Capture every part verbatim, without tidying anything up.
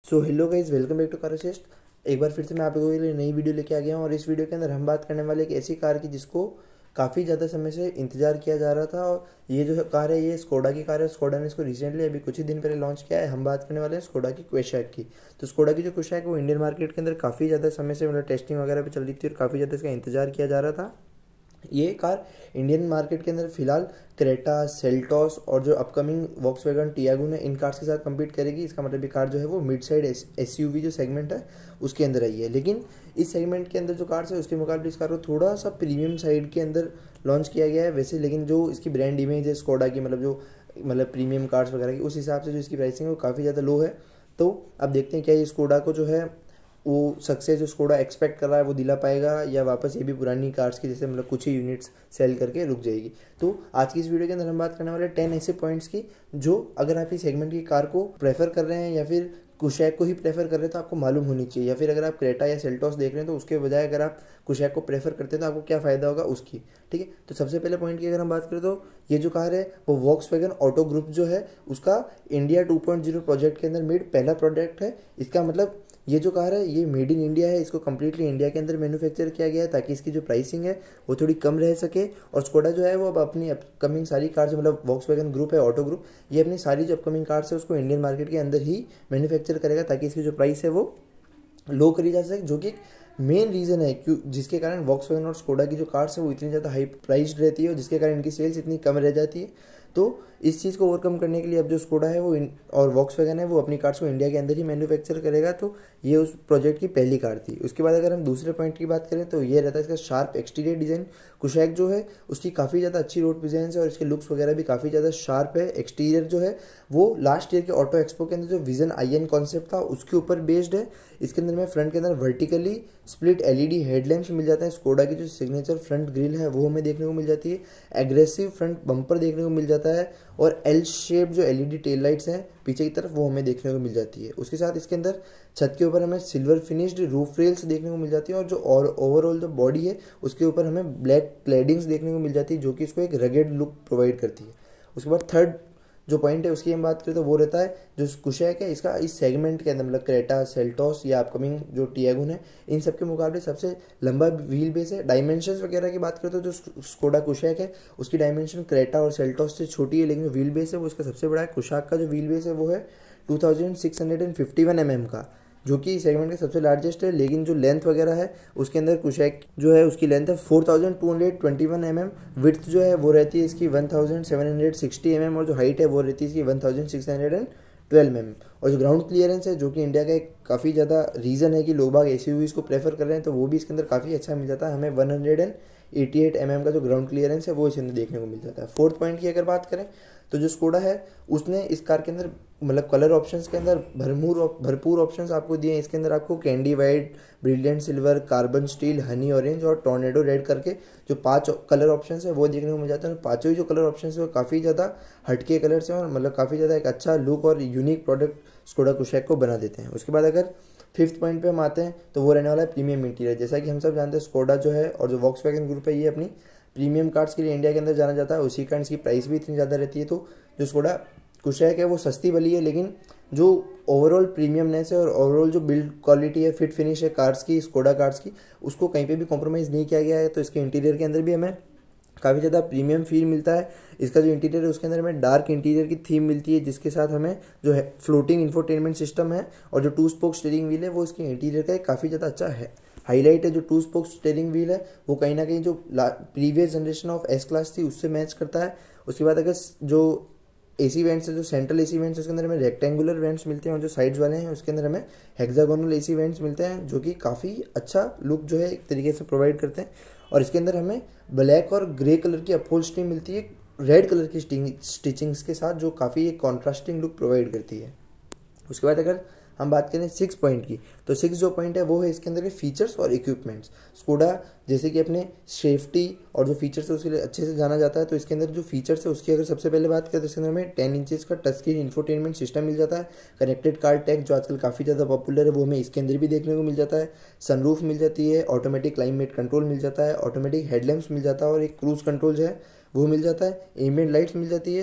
So hello guys, welcome back to कारशेस्ट। एक बार फिर से मैं आप लोगों के लिए नई वीडियो लेके आ गया हूँ और इस वीडियो के अंदर हम बात करने वाले एक ऐसी कार की जिसको काफ़ी ज़्यादा समय से इंतजार किया जा रहा था। और ये जो कार है ये स्कोडा की कार है। स्कोडा ने इसको रिसेंटली अभी कुछ ही दिन पहले लॉन्च किया है। हम बात करने वाले हैं स्कोडा की कुशाक की। तो स्कोडा की जो कुशाक है वो इंडियन मार्केट के अंदर काफ़ी ज़्यादा समय से मतलब टेस्टिंग वगैरह पे चल रही थी और काफ़ी ज़्यादा इसका इंतजार किया जा रहा था। ये कार इंडियन मार्केट के अंदर फिलहाल क्रेटा, सेल्टॉस और जो अपकमिंग वॉक्सवैगन टियागो है इन कार्स के साथ compete करेगी। इसका मतलब ये कार जो है वो मिड साइड एसयूवी जो सेगमेंट है उसके अंदर आई है। लेकिन इस सेगमेंट के अंदर जो कार्स है उसके मुकाबले इस कार को थोड़ा सा प्रीमियम साइड के अंदर लॉन्च किया गया है वैसे। लेकिन जो इसकी ब्रांड इमेज है स्कोडा की, मतलब जो मतलब प्रीमियम कार्स वगैरह की, उस हिसाब से जो इसकी प्राइसिंग है वो काफ़ी ज़्यादा लो है। तो अब देखते हैं क्या ये स्कोडा को जो है वो सक्सेस जो स्कोडा एक्सपेक्ट कर रहा है वो दिला पाएगा या वापस ये भी पुरानी कार्स की जैसे मतलब कुछ ही यूनिट्स सेल करके रुक जाएगी। तो आज की इस वीडियो के अंदर हम बात करने वाले टेन ऐसे पॉइंट्स की जो अगर आप इस सेगमेंट की कार को प्रेफर कर रहे हैं या फिर कुशैक को ही प्रेफर कर रहे हैं तो आपको मालूम होनी चाहिए, या फिर अगर आप क्रेटा या सेल्टॉस देख रहे हैं तो उसके बजाय अगर आप कुशैक को प्रेफर करते हैं तो आपको क्या फ़ायदा होगा उसकी। ठीक है, तो सबसे पहले पॉइंट की अगर हम बात करें तो ये जो कार है वो वॉक्सवैगन ऑटो ग्रुप जो है उसका India two point zero project के अंदर मेड पहला प्रोडक्ट है। इसका मतलब ये जो कार है ये मेड इन इंडिया है, इसको कम्प्लीटली इंडिया के अंदर मैन्युफैक्चर किया गया है ताकि इसकी जो प्राइसिंग है वो थोड़ी कम रह सके। और स्कोडा जो है वो अब अपनी अपकमिंग सारी कार्स, मतलब वॉक्सवैगन ग्रुप है ऑटो ग्रुप, ये अपनी सारी जो अपकमिंग कार्स है उसको इंडियन मार्केट के अंदर ही मैन्युफैक्चर करेगा ताकि इसकी जो प्राइस है वो लो करी जा सके, जो कि मेन रीज़न है क्यों जिसके कारण वॉक्सवैगन और स्कोडा की जो कार्स है वो इतनी ज़्यादा हाई प्राइस्ड रहती है और जिसके कारण इनकी सेल्स इतनी कम रह जाती है। तो इस चीज़ को ओवरकम करने के लिए अब जो स्कोडा है वो और वॉक्सवैगन है वो अपनी कार्स को इंडिया के अंदर ही मैन्युफैक्चर करेगा। तो ये उस प्रोजेक्ट की पहली कार थी। उसके बाद अगर हम दूसरे पॉइंट की बात करें तो ये रहता है इसका शार्प एक्सटीरियर डिज़ाइन। कुशैक जो है उसकी काफ़ी ज़्यादा अच्छी रोड प्रेजेंस है और इसके लुक्स वगैरह भी काफ़ी ज़्यादा शार्प है। एक्सटीरियर जो है वो लास्ट ईयर के ऑटो एक्सपो के अंदर जो विजन आई एन कॉन्सेप्ट था उसके ऊपर बेस्ड है। इसके अंदर में फ्रंट के अंदर वर्टिकली स्प्लिट एलईडी हेडलैम्प्स मिल जाते हैं। स्कोडा की जो सिग्नेचर फ्रंट ग्रिल है वो हमें देखने को मिल जाती है। एग्रेसिव फ्रंट बम्पर देखने को मिल जाता है और एल शेप जो एलईडी टेल लाइट्स हैं पीछे की तरफ वो हमें देखने को मिल जाती है। उसके साथ इसके अंदर छत के ऊपर हमें सिल्वर फिनिश्ड रूफ रेल्स देखने को मिल जाती है और जो और ओवरऑल जो बॉडी है उसके ऊपर हमें ब्लैक क्लैडिंग्स देखने को मिल जाती है जो कि इसको एक रगेड लुक प्रोवाइड करती है। उसके बाद थर्ड जो पॉइंट है उसकी हम बात करें तो वो रहता है जो कुशैक है इसका इस सेगमेंट के अंदर, मतलब क्रेटा, सेल्टॉस या अपकमिंग जो टियागो है, इन सब के मुकाबले सबसे लंबा व्हील बेस है। डायमेंशंस वगैरह की बात करें तो जो स्कोडा कुशैक है उसकी डायमेंशन क्रेटा और सेल्टॉस से छोटी है, लेकिन जो व्हील बेस है वो इसका सबसे बड़ा है। कुशाक का जो व्हील बेस है वो है two thousand six hundred and fifty one M M का, जो कि सेगमेंट का सबसे लार्जेस्ट है। लेकिन जो लेंथ वगैरह है उसके अंदर कुशैक जो है उसकी लेंथ है four thousand two hundred twenty one M M. Width जो है वो रहती है इसकी one thousand seven hundred sixty M M और जो हाइट है वो रहती है इसकी one thousand six hundred twelve M M. और जो ग्राउंड क्लियरेंस है जो कि इंडिया का एक काफ़ी ज़्यादा रीज़न है कि लोग बाग एसयूवीज़ को प्रेफर कर रहे हैं, तो वो भी इसके अंदर काफ़ी अच्छा मिल जाता है। हमें one hundred eighty eight M M का जो ग्राउंड क्लियरेंस है वो इसके अंदर देखने को मिल जाता है। फोर्थ पॉइंट की अगर बात करें तो जो स्कोडा है उसने इस कार के अंदर मतलब कलर ऑप्शंस के अंदर भरपूर भरपूर ऑप्शंस आपको दिए हैं। इसके अंदर आपको candy white, brilliant silver, carbon steel, honey orange और टॉर्नेडो रेड करके जो पांच कलर ऑप्शंस है वो देखने को मिल जाते हैं। पांचों ही जो कलर ऑप्शंस है वो काफ़ी ज़्यादा हटके कलर्स हैं और मतलब काफ़ी ज़्यादा एक अच्छा लुक और यूनिक प्रोडक्ट स्कोडा कुशैक को बना देते हैं। उसके बाद अगर फिफ्थ पॉइंट पे हम आते हैं तो वो रहने वाला है प्रीमियम इंटीरियर। जैसा कि हम सब जानते हैं स्कोडा जो है और जो वॉक्सवैगन ग्रुप है ये अपनी प्रीमियम कार्स के लिए इंडिया के अंदर जाना जाता है, उसी कारण इसकी प्राइस भी इतनी ज़्यादा रहती है। तो जो स्कोडा कुशैक है वो सस्ती वाली है, लेकिन जो ओवरऑल प्रीमियमनेस है और ओवरऑल जो बिल्ड क्वालिटी है, फिट फिनिश है कार्स की, स्कोडा कार्स की, उसको कहीं पे भी कॉम्प्रोमाइज़ नहीं किया गया है। तो इसके इंटीरियर के अंदर भी हमें काफ़ी ज़्यादा प्रीमियम फील मिलता है। इसका जो इंटीरियर है उसके अंदर हमें डार्क इंटीरियर की थीम मिलती है जिसके साथ हमें जो है फ्लोटिंग इंफोटेनमेंट सिस्टम है और जो टू स्पोक स्टीयरिंग व्हील है वो इसके इंटीरियर का एक काफ़ी ज़्यादा अच्छा है हाईलाइट है। जो टू स्पोक स्टीयरिंग व्हील है वो कहीं ना कहीं जो previous generation of S class थी उससे मैच करता है। उसके बाद अगर जो एसी वेंट्स है, जो सेंट्रल एसी वेंट्स है उसके अंदर हमें रेक्टेंगुलर वेंट्स मिलते हैं और जो साइड्स वाले हैं उसके अंदर हमें हेक्सागोनल एसी वेंट्स मिलते हैं जो कि काफ़ी अच्छा लुक जो है एक तरीके से प्रोवाइड करते हैं। और इसके अंदर हमें ब्लैक और ग्रे कलर की अपहोल्स्ट्री मिलती है रेड कलर की स्टिचिंग्स के साथ जो काफ़ी एक कॉन्ट्रास्टिंग लुक प्रोवाइड करती है। उसके बाद अगर हम बात करें सिक्स पॉइंट की तो सिक्स जो पॉइंट है वो है इसके अंदर के फीचर्स और इक्विपमेंट्स। स्कोडा जैसे कि अपने सेफ्टी और जो फीचर्स है उसके लिए अच्छे से जाना जाता है, तो इसके अंदर जो फीचर्स है उसकी अगर सबसे पहले बात करें तो इसके अंदर हमें टेन इंचेस का टच स्क्रीन इंफोटेनमेंट सिस्टम मिल जाता है। कनेक्टेड कार टैग जो आजकल काफ़ी ज़्यादा पॉपुलर है वो हमें इसके अंदर भी देखने को मिल जाता है। सनरूफ मिल जाती है, ऑटोमेटिक क्लाइमेट कंट्रोल मिल जाता है, ऑटोमेटिक हेडलैम्प्स मिल जाता है और एक क्रूज कंट्रोल जो है वो मिल जाता है। एम्बिएंट लाइट्स मिल जाती है,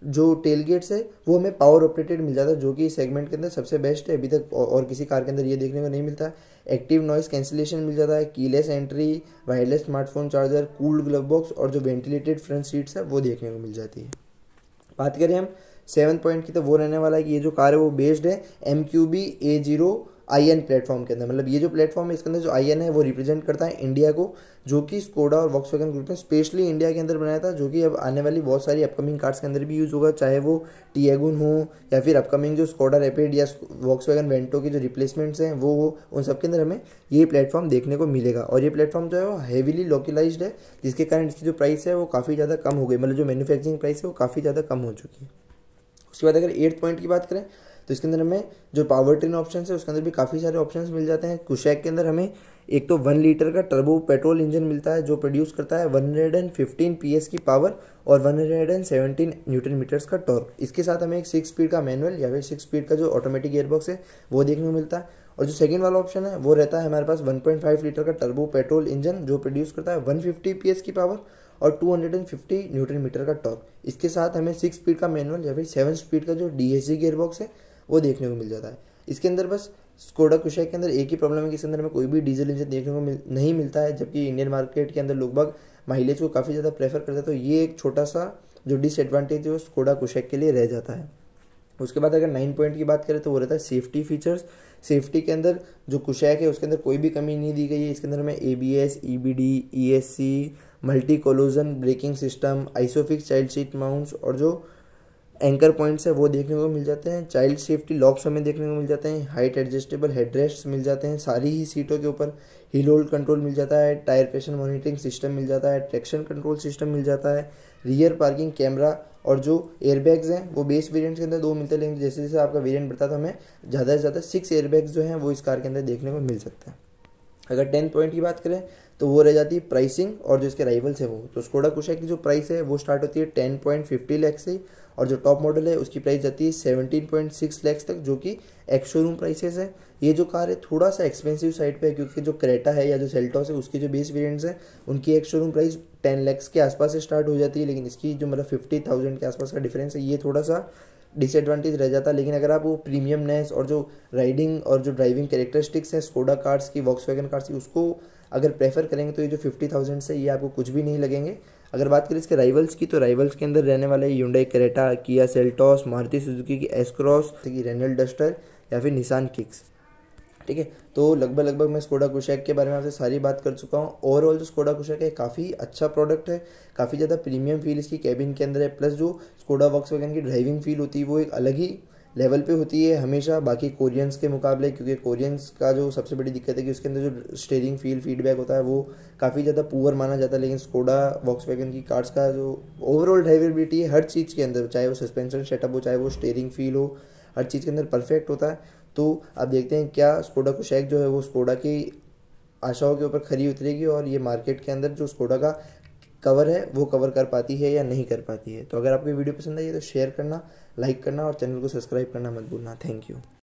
जो टेल गेट्स है वो हमें पावर ऑपरेटेड मिल जाता है, जो कि इस सेगमेंट के अंदर सबसे बेस्ट है। अभी तक और किसी कार के अंदर ये देखने को नहीं मिलता है। एक्टिव नॉइस कैंसिलेशन मिल जाता है, keyless entry, wireless smartphone charger, cooled glove box और जो वेंटिलेटेड फ्रंट सीट्स है वो देखने को मिल जाती है। बात करें हम सेवन पॉइंट की, तो वो रहने वाला है कि ये जो कार है वो बेस्ड है M Q B A zero I N platform के अंदर। मतलब ये जो प्लेटफॉर्म है इसके अंदर जो आई एन है वो रिप्रेजेंट करता है इंडिया को, जो कि स्कोडा और वॉक्सवैगन ग्रुप ने स्पेशली इंडिया के अंदर बनाया था, जो कि अब आने वाली बहुत सारी अपकमिंग कार्स के अंदर भी यूज़ होगा, चाहे वो टियागुन हो या फिर अपकमिंग जो स्कोडा रैपिड या वॉक्सवैगन वेंटो के जो रिप्लेसमेंट्स हैं वो हो, उन सब के अंदर हमें ये प्लेटफॉर्म देखने को मिलेगा। और ये प्लेटफॉर्म जो है वो हैवीली लोकलाइज्ड है, जिसके कारण इसकी जो प्राइस है वो काफ़ी ज़्यादा कम हो गई, मतलब जो मैन्युफैक्चरिंग प्राइस है वो काफ़ी ज़्यादा कम हो चुकी है। उसके बाद अगर एट पॉइंट की बात करें तो इसके अंदर हमें जो पावर ट्रेन ऑप्शन है उसके अंदर भी काफ़ी सारे ऑप्शंस मिल जाते हैं। कुशैक के अंदर हमें एक तो वन लीटर का टर्बो पेट्रोल इंजन मिलता है जो प्रोड्यूस करता है वन हंड्रेड फिफ्टीन पीएस की पावर और one hundred seventeen newton meters का टॉर्क। इसके साथ हमें एक सिक्स स्पीड का मैनुअल या फिर सिक्स स्पीड का जो ऑटोमेटिक गियरबॉक्स है वो देखने को मिलता है। और जो सेकंड वाला ऑप्शन है वो रहता है हमारे पास वन पॉइंट फाइव लीटर का टर्बो पेट्रोल इंजन जो प्रोड्यूस करता है वन फिफ्टी पीएस की पावर और two hundred fifty newton meter का टॉर्क। इसके साथ हमें सिक्स स्पीड का मैनुअल या फिर सेवन स्पीड का जो डीएसजी गियरबॉक्स है वो देखने को मिल जाता है। इसके अंदर बस स्कोडा कुशैक के अंदर एक ही प्रॉब्लम है कि इसके अंदर हमें कोई भी डीजल इंजन देखने को मिल, नहीं मिलता है, जबकि इंडियन मार्केट के अंदर लोग बाग माइलेज को काफ़ी ज़्यादा प्रेफर करते हैं। तो ये एक छोटा सा जो डिसएडवांटेज है वो स्कोडा कुशैक के लिए रह जाता है। उसके बाद अगर नाइन पॉइंट की बात करें तो वो रहता है सेफ्टी फीचर्स। सेफ्टी के अंदर जो कुशैक है उसके अंदर कोई भी कमी नहीं दी गई है। इसके अंदर हमें A B S, E B D, E S C, multi collision braking system, isofix child seat mounts और जो एंकर पॉइंट्स है वो देखने को मिल जाते हैं। चाइल्ड सेफ्टी लॉक्स हमें देखने को मिल जाते हैं। हाइट एडजस्टेबल हेडरेस्ट मिल जाते हैं सारी ही सीटों के ऊपर। हिल होल्ड कंट्रोल मिल जाता है। टायर प्रेशर मॉनिटरिंग सिस्टम मिल जाता है। ट्रैक्शन कंट्रोल सिस्टम मिल जाता है। रियर पार्किंग कैमरा और जो एयरबैग्स हैं वो बेस वेरिएंट्स के अंदर दो मिलते हैं, लेकिन जैसे जैसे आपका वेरिएंट बढ़ता था हमें ज़्यादा से ज़्यादा सिक्स एयरबैग्स जो हैं वो इस कार के अंदर देखने को मिल सकते हैं। अगर टेन पॉइंट की बात करें तो वो रह जाती है प्राइसिंग और जो इसके राइवल्स है वो। तो स्कोडा कुशैक की जो प्राइस है वो स्टार्ट होती है टेन पॉइंट फिफ्टी लाख से और जो टॉप मॉडल है उसकी प्राइस जाती है सेवनटीन पॉइंट सिक्स लाख तक, जो कि एक्स शोरूम प्राइसेस है। ये जो कार है थोड़ा सा एक्सपेंसिव साइड पे है, क्योंकि जो क्रेटा है या जो सेल्टॉस है उसकी जो बेस वेरिएंट्स हैं उनकी ex showroom price ten lakhs के आसपास से स्टार्ट हो जाती है, लेकिन इसकी जो मतलब फिफ्टी थाउजेंड के आसपास का डिफरेंस है ये थोड़ा सा डिसएडवांटेज रह जाता है। लेकिन अगर आप वो प्रीमियमनेस और जो राइडिंग और जो ड्राइविंग कैरेक्टरिस्टिक्स हैं स्कोडा कार्स की, वॉक्सवैगन कार्स की, उसको अगर प्रेफर करेंगे तो ये जो फिफ्टी थाउजेंड से ये आपको कुछ भी नहीं लगेंगे। अगर बात करें इसके राइवल्स की तो राइवल्स के अंदर रहने वाले Hyundai Creta, Kia Seltos, Maruti Suzuki की एस क्रॉस, रेनॉल्ट डस्टर या फिर निसान किक्स। ठीक है, तो लगभग लगभग मैं स्कोडा कुशैक के बारे में आपसे सारी बात कर चुका हूँ। ओवरऑल जो स्कोडा कुशैक है काफ़ी अच्छा प्रोडक्ट है, काफ़ी ज़्यादा प्रीमियम फील इसकी कैबिन के अंदर है, प्लस जो स्कोडा वॉक्सवैगन की ड्राइविंग फील होती है वो एक अलग ही लेवल पे होती है हमेशा बाकी कोरियंस के मुकाबले, क्योंकि कोरियंस का जो सबसे बड़ी दिक्कत है कि उसके अंदर जो स्टीयरिंग फील फीडबैक होता है वो काफ़ी ज़्यादा पुअर माना जाता है। लेकिन स्कोडा वॉक्सवैगन की कार्स का जो ओवरऑल ड्राइवेबिलिटी है हर चीज़ के अंदर, चाहे वो सस्पेंशन सेटअप हो, चाहे वो स्टीयरिंग फील हो, हर चीज़ के अंदर परफेक्ट होता है। तो आप देखते हैं क्या स्कोडा कुशैक जो है वो स्कोडा की आशाओं के ऊपर खरी उतरेगी और ये मार्केट के अंदर जो स्कोडा का कवर है वो कवर कर पाती है या नहीं कर पाती है। तो अगर आपको वीडियो पसंद आई है तो शेयर करना, लाइक करना और चैनल को सब्सक्राइब करना मत भूलना। Thank you.